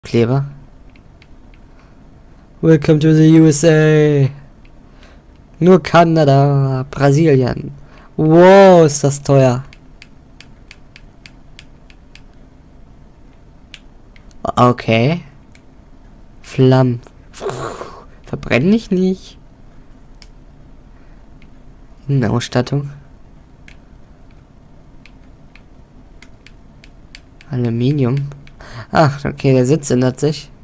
Kleber. Welcome to the USA. Nur Kanada, Brasilien. Wow, ist das teuer. Okay. Flammen. Verbrenne ich nicht. Innenausstattung. Aluminium. Ach, okay, der Sitz ändert sich.